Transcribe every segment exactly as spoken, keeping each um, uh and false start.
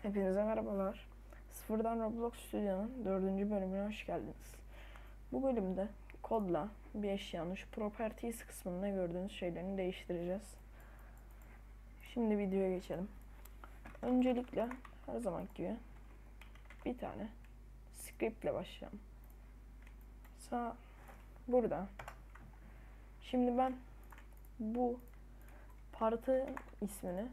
Hepinize merhabalar. Sıfırdan Roblox Studio'nun dördüncü bölümüne hoş geldiniz. Bu bölümde kodla bir eşyanın şu properties kısmında gördüğünüz şeylerini değiştireceğiz. Şimdi videoya geçelim. Öncelikle her zaman gibi bir tane script ile başlayalım. Sağ burada. Şimdi ben bu partı ismini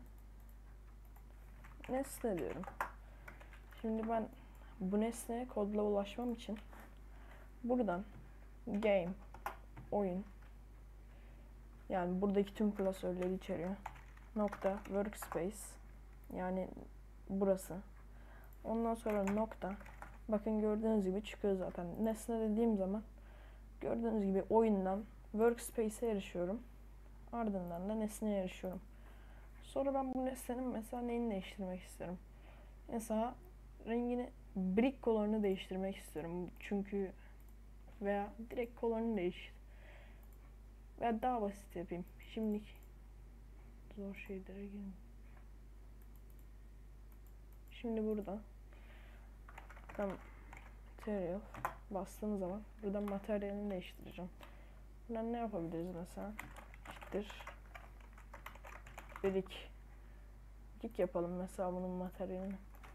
nesne diyorum. Şimdi ben bu nesneye kodla ulaşmam için buradan game, oyun, yani buradaki tüm klasörleri içeriyor. Nokta workspace, yani burası. Ondan sonra nokta, bakın gördüğünüz gibi çıkıyor zaten. Nesne dediğim zaman gördüğünüz gibi oyundan workspace'e erişiyorum. Ardından da nesneye erişiyorum. Sonra ben bu nesnenin mesela neyini değiştirmek isterim? Mesela rengini, brick color'ını değiştirmek istiyorum. Çünkü veya direkt color'ını değiştir. Veya daha basit yapayım. Şimdilik zor şeylere girin. Şimdi burada ben material bastığım zaman buradan materyalini değiştireceğim. Buradan ne yapabiliriz mesela? İşte brick. Brick yapalım mesela bunun materyalini.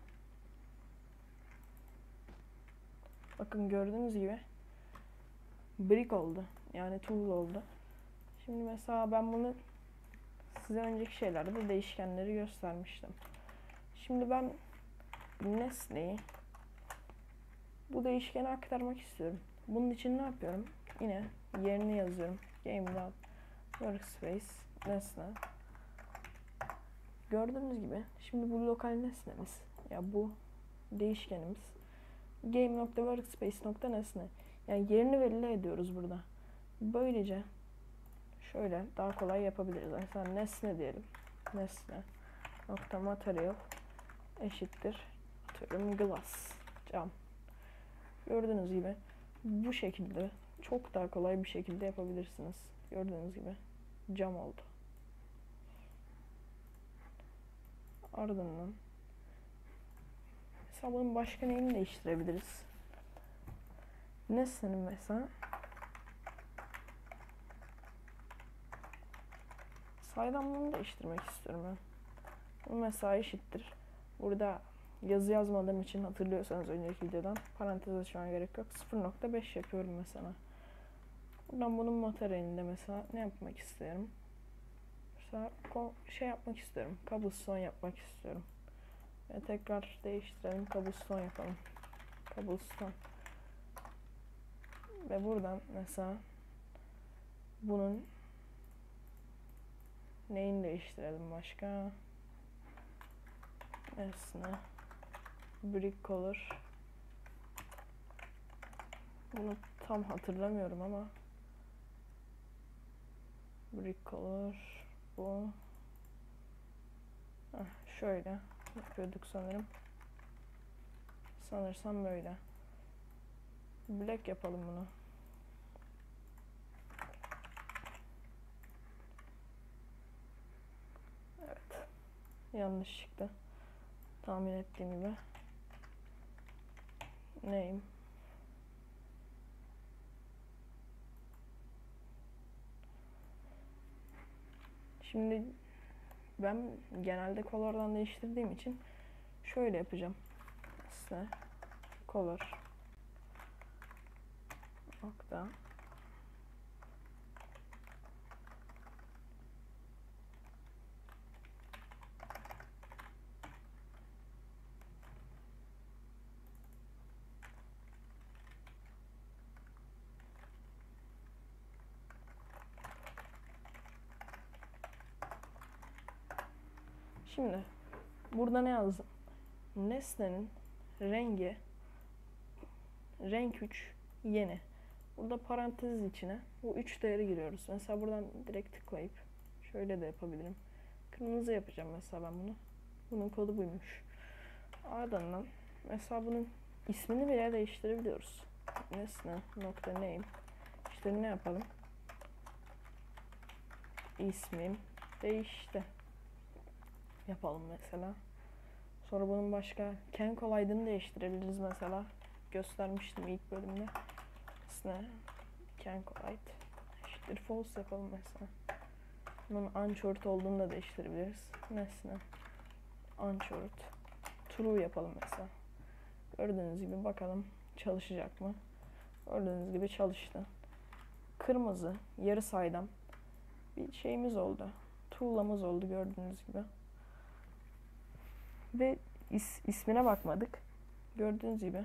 Bakın gördüğünüz gibi brick oldu. Yani tool oldu. Şimdi mesela ben bunu size önceki şeylerde de değişkenleri göstermiştim. Şimdi ben nesneyi bu değişkene aktarmak istiyorum. Bunun için ne yapıyorum? Yine yerini yazıyorum. Game workspace nesne. Gördüğünüz gibi şimdi bu lokal nesnemiz, ya bu değişkenimiz game.workspace.nesne. Yani yerini belli ediyoruz burada. Böylece şöyle daha kolay yapabiliriz. Mesela nesne diyelim. Nesne nokta material eşittir atıyorum glass, cam. Gördüğünüz gibi bu şekilde çok daha kolay bir şekilde yapabilirsiniz. Gördüğünüz gibi cam oldu. Ardından mesela bunun başka neyini değiştirebiliriz? Nesnenin mesela saydamlığını değiştirmek istiyorum ben. Bu mesela eşittir. Burada yazı yazmadığım için hatırlıyorsanız önceki videodan parantez açmaya gerek yok. sıfır nokta beş yapıyorum mesela. Buradan bunun materyalinde mesela ne yapmak istiyorum? Mesela şey yapmak istiyorum. Cobblestone yapmak istiyorum. Ve tekrar değiştirelim. Cobblestone yapalım. Cobblestone. Ve buradan mesela bunun neyini değiştirelim başka? Nesne. Brick color. Bunu tam hatırlamıyorum ama brick color bu. Heh, şöyle yapıyorduk sanırım. Sanırsam böyle. Black yapalım bunu. Evet. Yanlış çıktı. Tahmin ettiğim gibi. Name. Şimdi ben genelde color'dan değiştirdiğim için şöyle yapacağım. Size color nokta Şimdi burada ne yazdım? Nesnenin rengi renk üç yeni. Burada parantez içine bu üç değeri giriyoruz. Mesela buradan direkt tıklayıp şöyle de yapabilirim. Kırmızı yapacağım mesela ben bunu. Bunun kodu buymuş. Ardından mesela bunun ismini bile değiştirebiliyoruz. Nesne nokta name. İşte ne yapalım? İsmim değişti. Yapalım mesela. Sonra bunun başka can collidini değiştirebiliriz mesela. Göstermiştim ilk bölümde. Nesne can collide eşittir false yapalım mesela. Bunun unshored olduğunu da değiştirebiliriz. Nesne unshored true yapalım mesela. Gördüğünüz gibi bakalım çalışacak mı? Gördüğünüz gibi çalıştı. Kırmızı yarı saydam bir şeyimiz oldu. Tuğlamız oldu gördüğünüz gibi. Ve is, ismine bakmadık. Gördüğünüz gibi.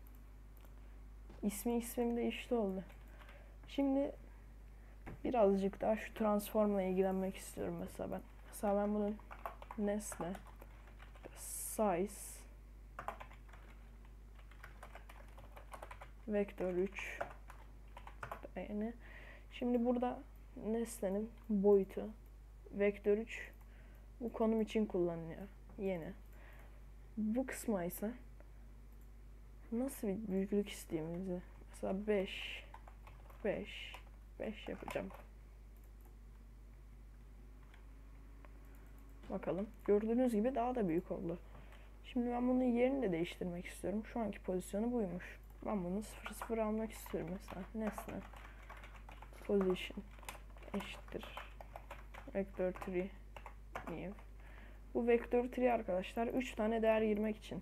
İsmi ismim değişti oldu. Şimdi birazcık daha şu transformla ilgilenmek istiyorum mesela ben. Mesela ben bunun nesne size vektör üç yani şimdi burada nesnenin boyutu vektör üç bu konum için kullanılıyor yeni. Bu kısma ise nasıl bir büyüklük istediğimizi mesela beş beş beş yapacağım. Bakalım. Gördüğünüz gibi daha da büyük oldu. Şimdi ben bunun yerini de değiştirmek istiyorum. Şu anki pozisyonu buymuş. Ben bunu sıfır sıfır almak istiyorum mesela. Nesne position eşittir vektör üç new. Bu vektör üç arkadaşlar üç tane değer girmek için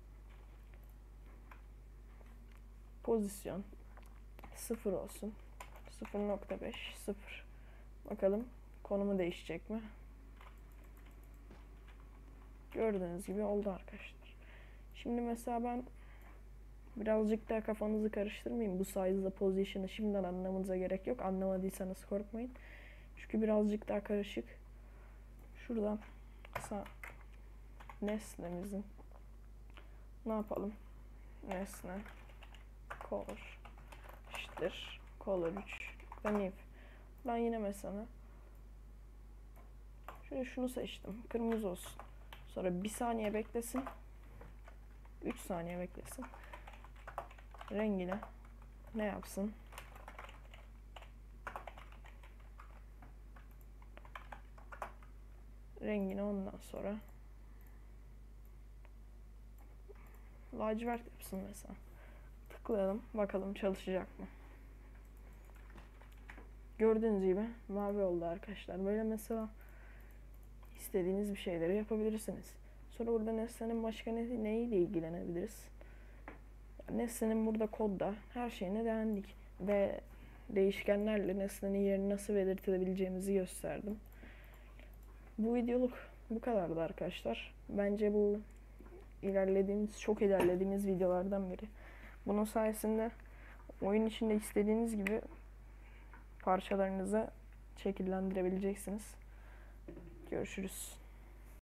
pozisyon sıfır olsun. sıfır nokta beş sıfır. Bakalım konumu değişecek mi? Gördüğünüz gibi oldu arkadaşlar. Şimdi mesela ben birazcık daha kafanızı karıştırmayayım. Bu size'la position'ı şimdiden anlamanıza gerek yok. Anlamadıysanız korkmayın. Çünkü birazcık daha karışık. Şuradan mesela nesnemizin ne yapalım? Nesne color eşittir color üç new. Ben yine mesela şöyle şunu seçtim. Kırmızı olsun. Sonra bir saniye beklesin. üç saniye beklesin. Rengine ne yapsın? Rengini ondan sonra lacivert yapsın mesela. Tıklayalım. Bakalım çalışacak mı? Gördüğünüz gibi mavi oldu arkadaşlar. Böyle mesela istediğiniz bir şeyleri yapabilirsiniz. Sonra burada nesnenin başka ne, neyle ilgilenebiliriz? Nesnenin burada kodda her şeyine değindik. Ve değişkenlerle nesnenin yerini nasıl belirtebileceğimizi gösterdim. Bu videoluk bu kadardı arkadaşlar. Bence bu ilerlediğimiz, çok ilerlediğimiz videolardan biri. Bunun sayesinde oyun içinde istediğiniz gibi parçalarınızı şekillendirebileceksiniz. Görüşürüz.